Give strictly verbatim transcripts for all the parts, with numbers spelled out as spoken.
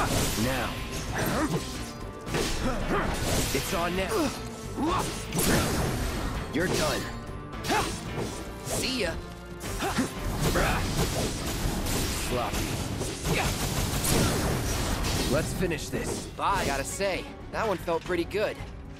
Now. It's on now. You're done. See ya. Sloppy. Let's finish this. Bye. Gotta say, that one felt pretty good.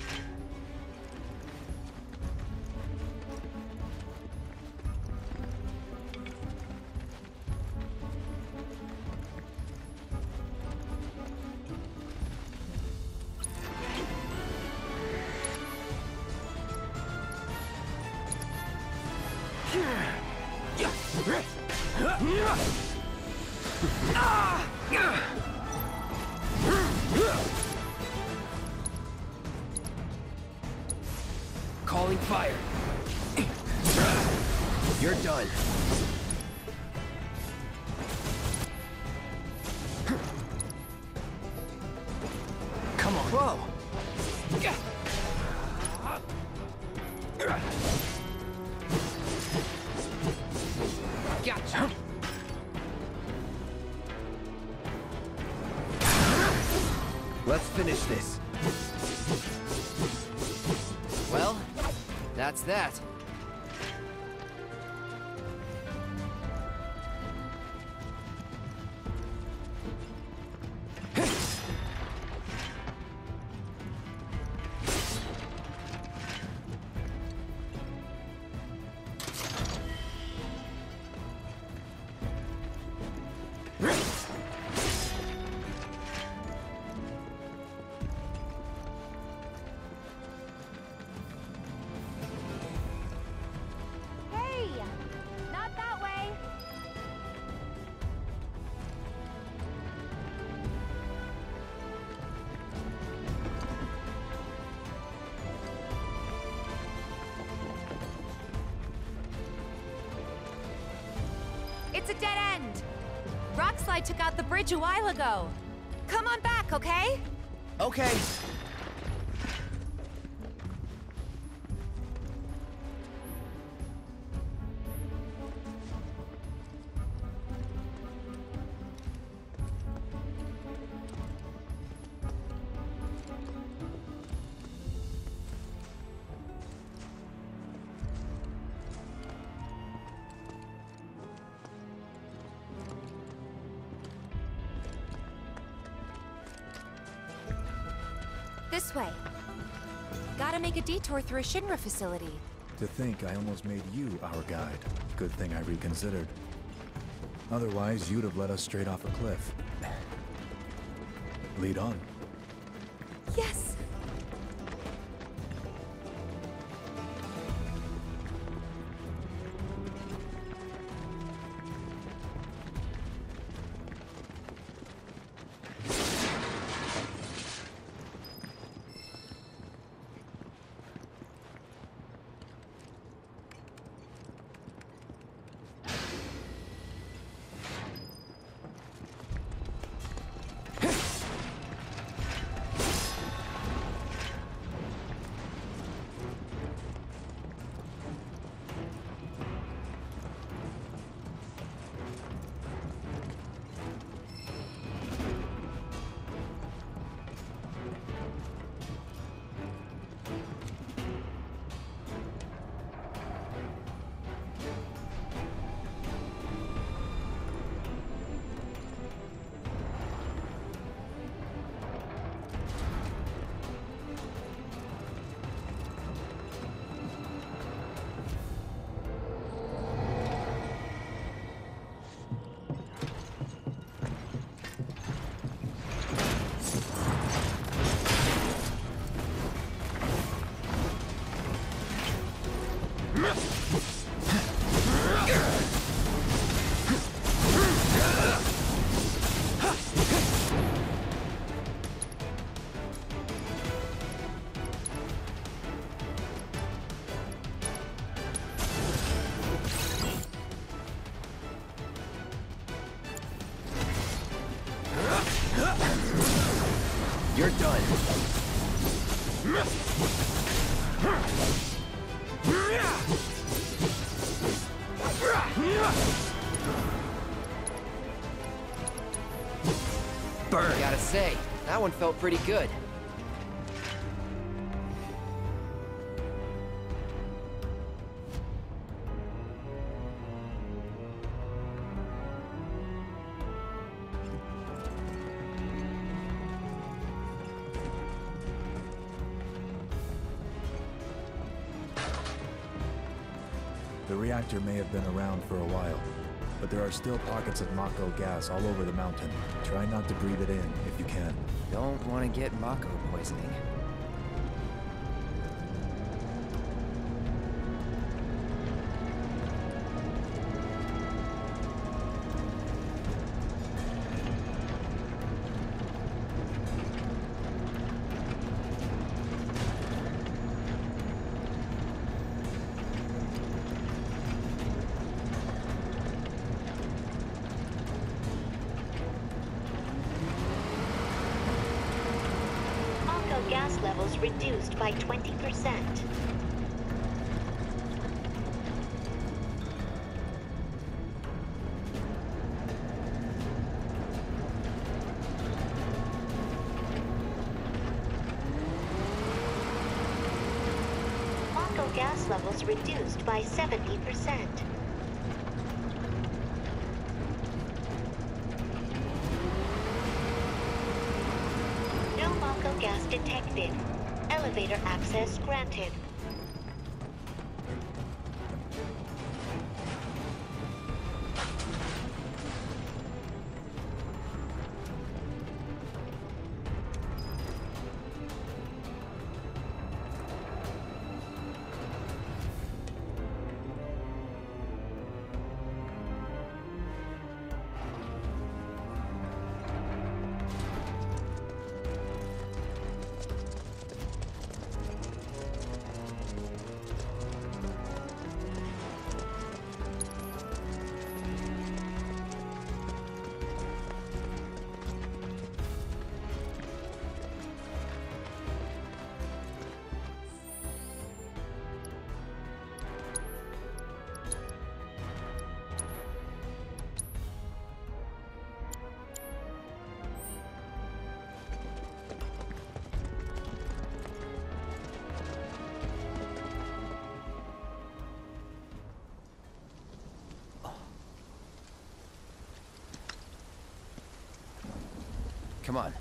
Calling fire. You're done. Come on. Whoa. Gotcha. Let's finish this. Well, that's that. It's a dead end! Rockslide took out the bridge a while ago. Come on back, okay? Okay. This way. Gotta make a detour through a Shinra facility. To think I almost made you our guide. Good thing I reconsidered. Otherwise, you'd have led us straight off a cliff. Lead on. Yes! You're done. Burn! Gotta say, that one felt pretty good. The reactor may have been around for a while, but there are still pockets of Mako gas all over the mountain. Try not to breathe it in if you can. Don't want to get Mako poisoning. Mako gas levels reduced by twenty percent. Mako gas levels reduced by seventy percent. No Mako gas detected. Elevator access granted. Come on.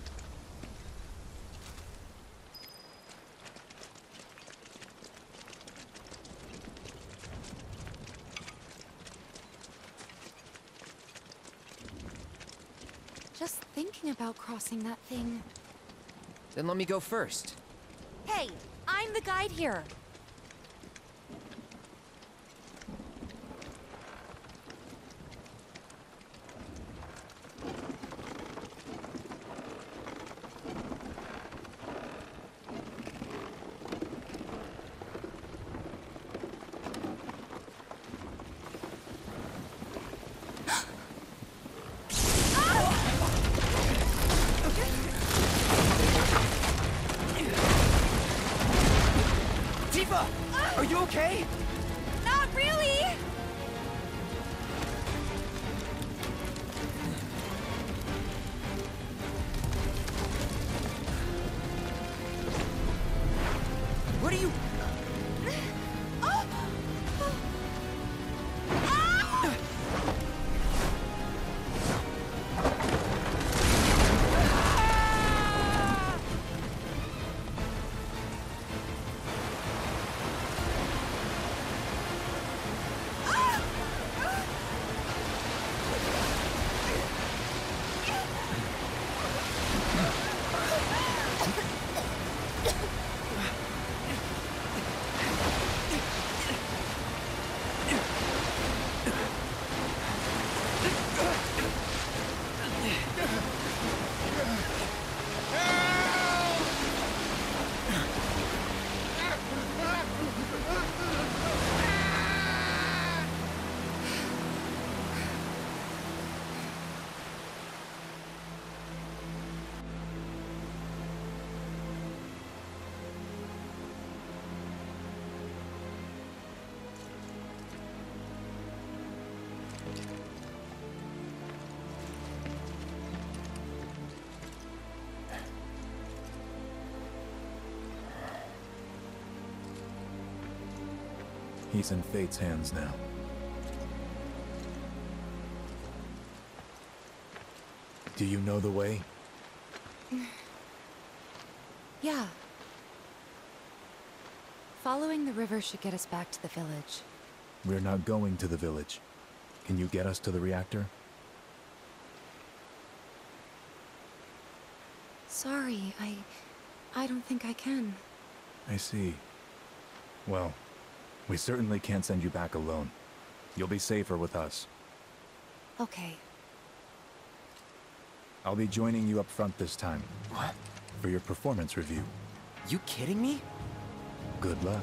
Just thinking about crossing that thing. Then let me go first. Hey, I'm the guide here. Tifa! Are you okay? Not really! What are you... Oh! Ah! He's in Fate's hands now. Do you know the way? Yeah. Following the river should get us back to the village. We're not going to the village. Can you get us to the reactor? Sorry, I... I don't think I can. I see. Well, we certainly can't send you back alone. You'll be safer with us. Okay. I'll be joining you up front this time. What? For your performance review. You kidding me? Good luck.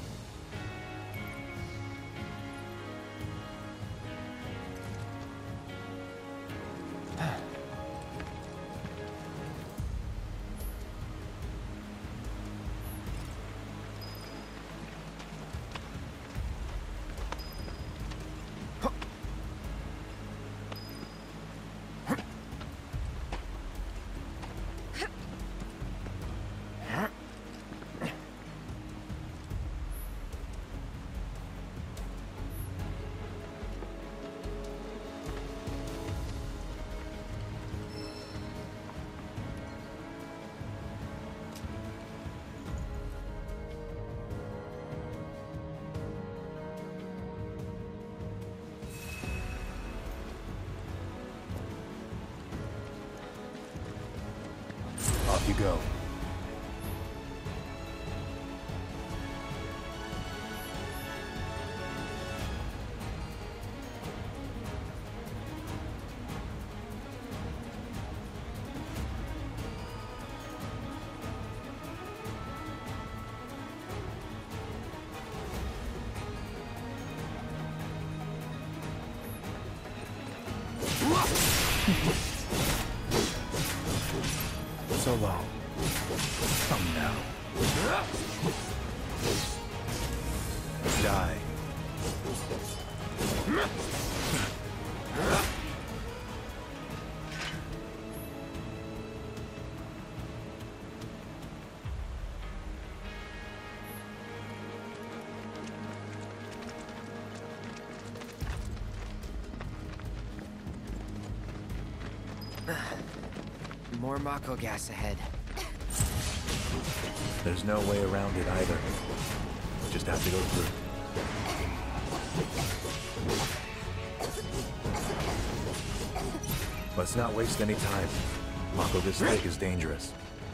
Off you go. So long. Come now. Die. More Mako gas ahead. There's no way around it either. We'll just have to go through. Let's not waste any time. Mako this thick is dangerous.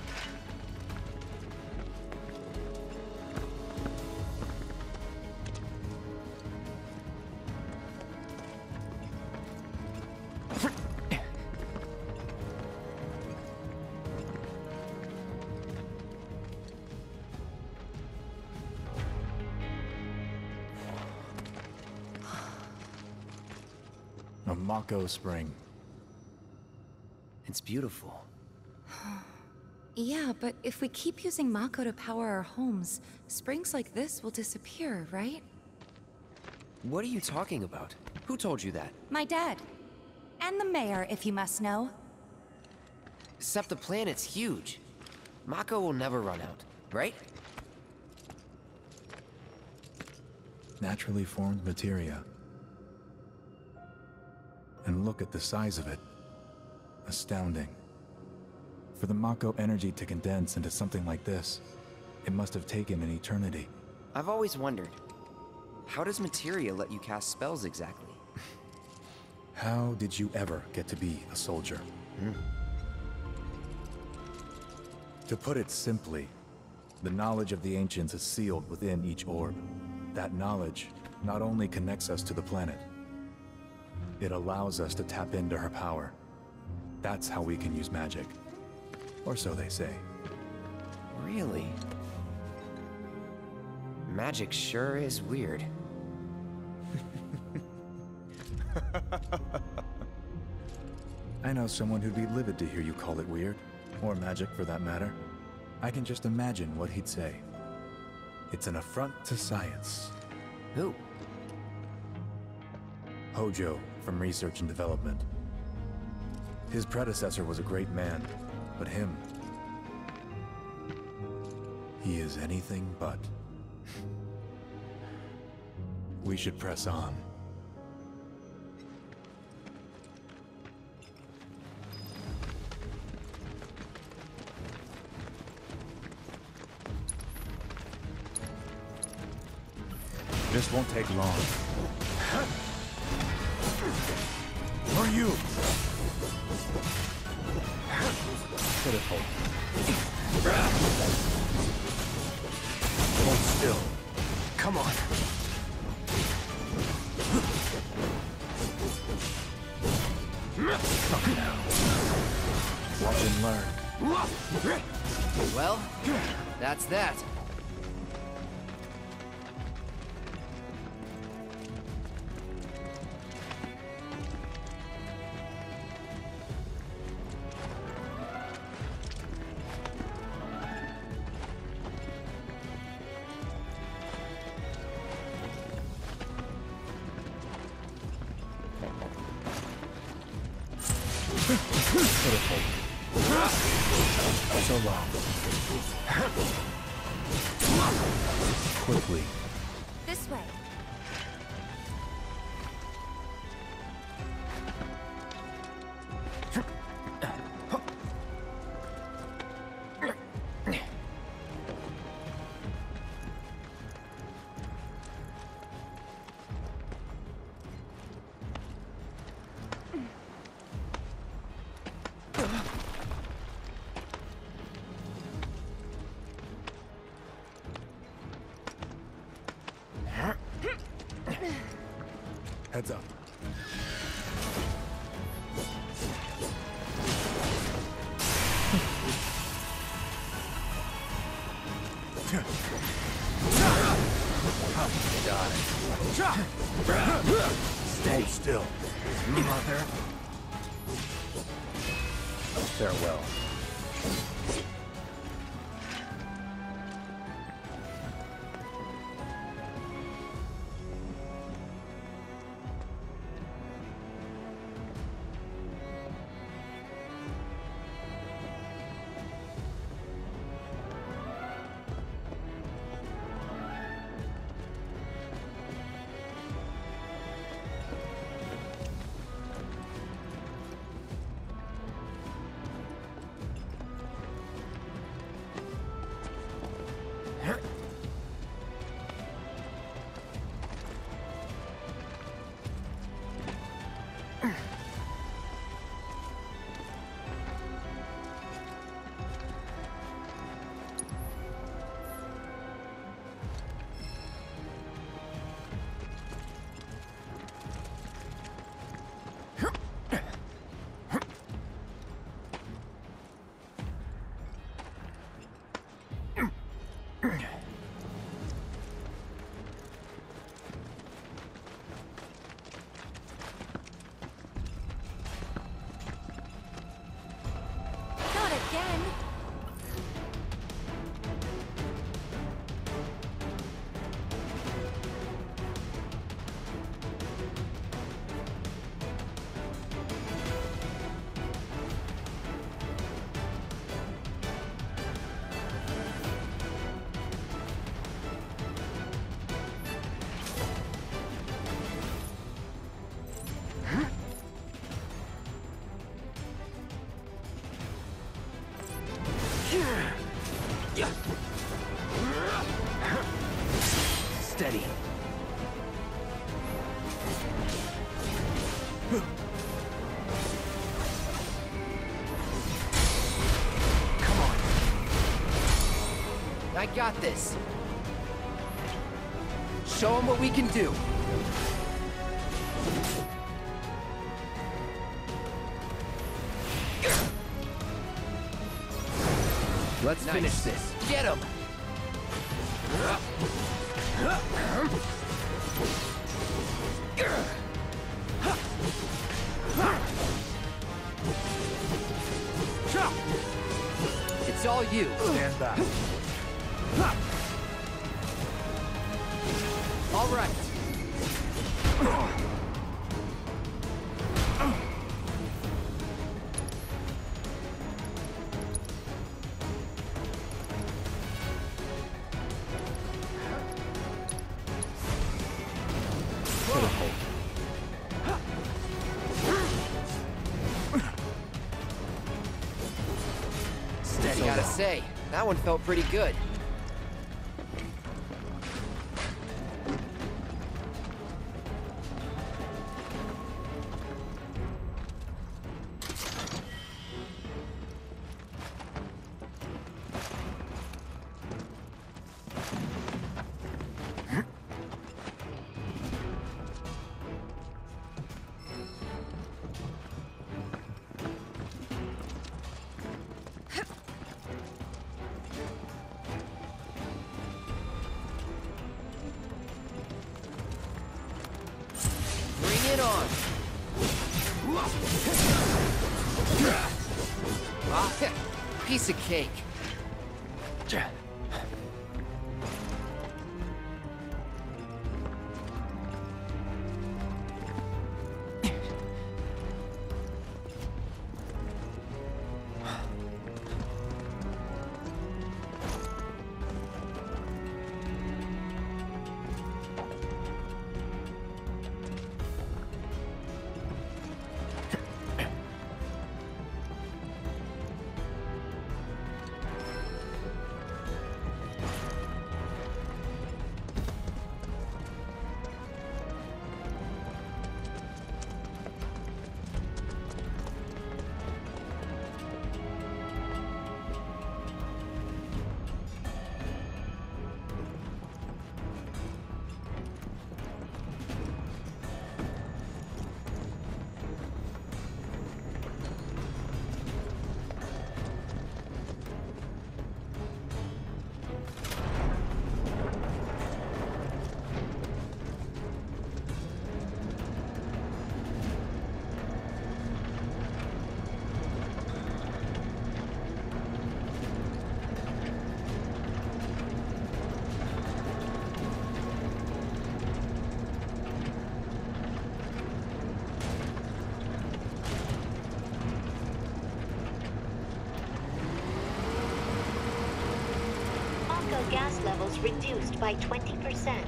A Mako spring. It's beautiful. Yeah, but if we keep using Mako to power our homes, springs like this will disappear, right? What are you talking about? Who told you that? My dad. And the mayor, if you must know. Except the planet's huge. Mako will never run out, right? Naturally formed materia. And look at the size of it. Astounding. For the Mako energy to condense into something like this, it must have taken an eternity. I've always wondered, how does materia let you cast spells exactly? How did you ever get to be a soldier? Hmm. To put it simply, the knowledge of the ancients is sealed within each orb. That knowledge not only connects us to the planet, it allows us to tap into her power. That's how we can use magic. Or so they say. Really? Magic sure is weird. I know someone who'd be livid to hear you call it weird, or magic for that matter. I can just imagine what he'd say. It's an affront to science. Who? Hojo, from Research and Development. His predecessor was a great man, but him... he is anything but. We should press on. This won't take long. For you! Put it hold. Hold still. Come on. Now. Watch and learn. Well, that's that. So long. Quickly. This way. Heads up. Got it. Stay still. Mother. Farewell. Not again. Steady. Come on. I got this. Show them what we can do. Let's Nice. finish this. Get him! It's all you. Stand back. All right. pitiful. Steady. Gotta say, that one felt pretty good. Bring it on. Ah, piece of cake. Gas levels reduced by twenty percent.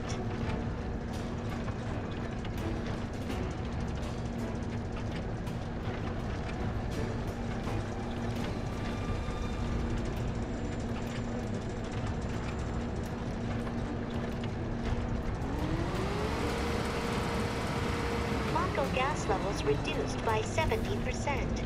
Mako gas levels reduced by seventy percent.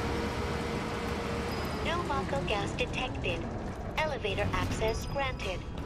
Mako gas detected. Elevator access granted.